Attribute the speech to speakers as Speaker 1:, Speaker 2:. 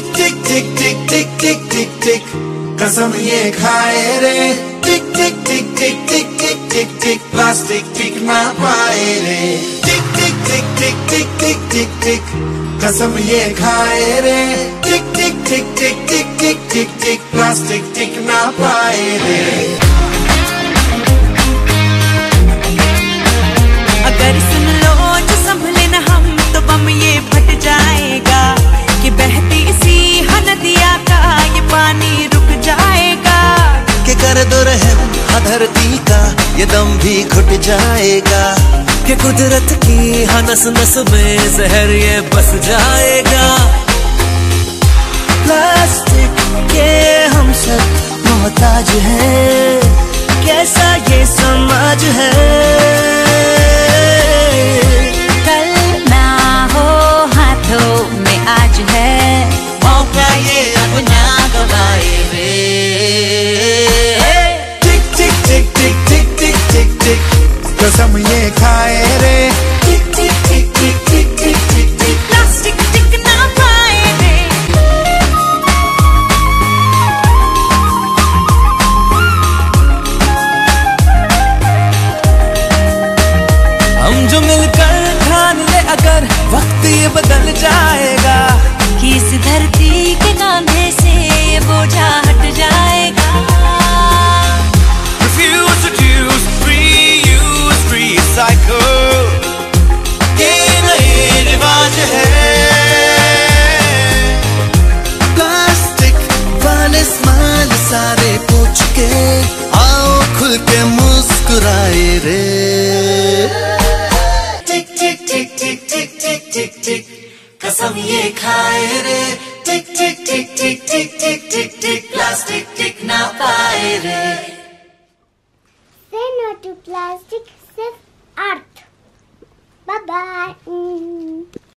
Speaker 1: टिक टिक टिक टिक टिक टिक टिक टिक कसम ये खाए रे टिक टिक टिक टिक टिक टिक टिक टिक प्लास्टिक टिक ना पाए रे टिक टिक टिक टिक टिक टिक टिक टिक कसम ये खाए रे टिक टिक टिक टिक टिक टिक टिक टिक प्लास्टिक टिक ना पाए रे।
Speaker 2: अगर सुन लो जो संभले न हम तो बम ये फट जाएगा कि बहती सी नदिया का ये पानी रुक जाएगा
Speaker 3: कि कर दो रहम धरती का ये दम भी घुट जाएगा कि कुदरत की नस नस में जहर ये बस जाएगा। प्लास्टिक के हम सब मोहताज हैं कैसा ये समाज है।
Speaker 2: कल ना हो हाथों में आज है
Speaker 3: मौका ये अब ना गवाए रे।
Speaker 1: टिक टिक टिक टिक टिक टिक टिक टिक कसम ये खाए रे टिक टिक टिक टिक टिक टिक टिक टिक
Speaker 2: प्लास्टिक टिक ना पाए रे।
Speaker 3: हम जो मिलकर ठान ले अगर वक्त ये बदल जाएगा
Speaker 2: कि इस धरती के कांधे से ये बोझा हट जाएगा।
Speaker 3: Refuse to use, reuse, recycle ये नए रिवाज है। प्लास्टिक वाले स्माइल सारे पूछ के आओ खुल के मुस्कुराए रे।
Speaker 1: टिक टिक टिक टिक टिक टिक टिक टिक कसम ये खाए रे टिक टिक टिक टिक टिक टिक टिक टिक प्लास्टिक टिक ना पाए रे।
Speaker 4: Say no to plastic, save